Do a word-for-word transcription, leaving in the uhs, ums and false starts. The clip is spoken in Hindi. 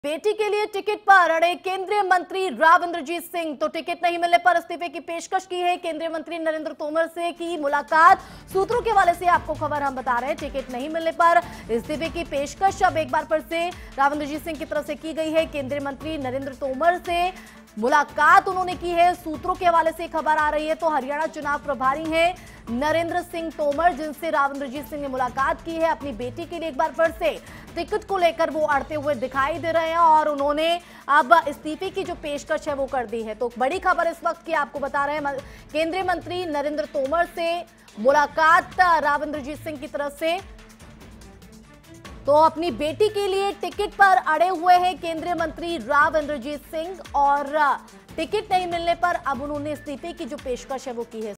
बेटी के लिए टिकट पर अड़े केंद्रीय मंत्री राव इंद्रजीत सिंह। तो टिकट नहीं मिलने पर इस्तीफे की पेशकश की है केंद्रीय मंत्री नरेंद्र तोमर से की मुलाकात। सूत्रों के हवाले से आपको खबर हम बता रहे हैं, टिकट नहीं मिलने पर इस्तीफे की पेशकश अब एक बार फिर से राव इंद्रजीत सिंह की तरफ से की गई है। केंद्रीय मंत्री नरेंद्र तोमर से मुलाकात उन्होंने की है। सूत्रों के हवाले से खबर आ रही है तो हरियाणा चुनाव प्रभारी हैं नरेंद्र सिंह तोमर, जिनसे राव इंद्रजीत सिंह ने मुलाकात की है। अपनी बेटी के लिए एक बार फिर से टिकट को लेकर वो अड़ते हुए दिखाई दे रहे हैं और उन्होंने अब इस्तीफे की जो पेशकश है वो कर दी है। तो बड़ी खबर इस वक्त की आपको बता रहे हैं, केंद्रीय मंत्री नरेंद्र तोमर से मुलाकात राव इंद्रजीत सिंह की तरफ से। तो अपनी बेटी के लिए टिकट पर अड़े हुए हैं केंद्रीय मंत्री राव इंद्रजीत सिंह और टिकट नहीं मिलने पर अब उन्होंने इस्तीफे की जो पेशकश है वो की है।